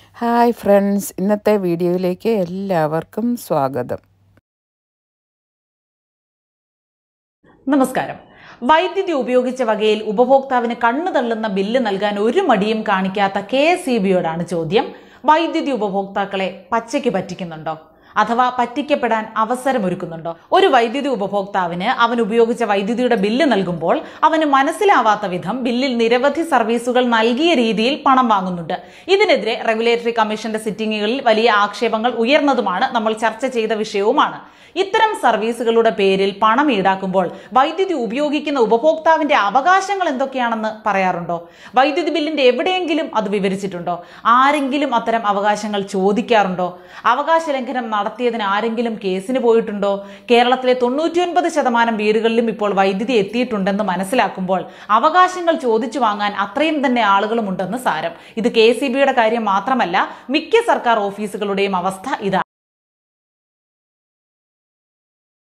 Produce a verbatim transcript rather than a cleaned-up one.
Hi friends, ഇന്നത്തെ വീഡിയോയിലേക്ക് എല്ലാവർക്കും സ്വാഗതം. നമസ്കാരം. വൈദ്യുതി ഉപയോഗിച്ച വകയിൽ ഉപഭോക്താവിന് കണ്ണു തള്ളുന്ന ബില്ല് നൽകാൻ ഒരു മടിയും കാണിക്കാത്ത കെ എസ് ഇ ബിയോടാണ് ചോദ്യം. വൈദ്യുതി ഉപഭോക്താക്കളെ പച്ചയ്ക്ക് പറ്റിക്കുന്നുണ്ടോ, അഥവാ പറ്റിക്കപ്പെടാൻ അവസരമൊരുക്കുന്നുണ്ടോ? ഒരു വൈദ്യുതി ഉപഭോക്താവിന് അവൻ ഉപയോഗിച്ച വൈദ്യുതിയുടെ ബില്ല് നൽകുമ്പോൾ അവന് മനസ്സിലാവാത്ത വിധം ബില്ലിൽ നിരവധി സർവീസുകൾ നൽകിയ രീതിയിൽ പണം വാങ്ങുന്നുണ്ട്. ഇതിനെതിരെ റെഗുലേറ്ററി കമ്മീഷന്റെ സിറ്റിംഗുകളിൽ വലിയ ആക്ഷേപങ്ങൾ ഉയർന്നതുമാണ്, നമ്മൾ ചർച്ച ചെയ്ത വിഷയവുമാണ്. ഇത്തരം സർവീസുകളുടെ പേരിൽ പണം ഈടാക്കുമ്പോൾ വൈദ്യുതി ഉപയോഗിക്കുന്ന ഉപഭോക്താവിന്റെ അവകാശങ്ങൾ എന്തൊക്കെയാണെന്ന് പറയാറുണ്ടോ? വൈദ്യുതി ബില്ലിന്റെ എവിടെയെങ്കിലും അത് വിവരിച്ചിട്ടുണ്ടോ? ആരെങ്കിലും അത്തരം അവകാശങ്ങൾ ചോദിക്കാറുണ്ടോ? അവകാശ ലംഘനം നടത്തിയതിന് ആരെങ്കിലും കേസിന് പോയിട്ടുണ്ടോ? കേരളത്തിലെ തൊണ്ണൂറ്റിയൊൻപത് ശതമാനം വീടുകളിലും ഇപ്പോൾ വൈദ്യുതി എത്തിയിട്ടുണ്ടെന്ന് മനസ്സിലാക്കുമ്പോൾ അവകാശങ്ങൾ ചോദിച്ചു വാങ്ങാൻ അത്രയും തന്നെ ആളുകളും ഉണ്ടെന്ന് സാരം. ഇത് കെ എസ് ഇ ബിയുടെ കാര്യം മാത്രമല്ല, മിക്ക സർക്കാർ ഓഫീസുകളുടെയും അവസ്ഥ ഇതാണ്.